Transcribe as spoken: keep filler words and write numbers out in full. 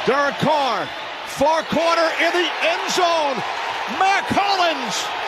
Derek Carr, far corner in the end zone. Mack Hollins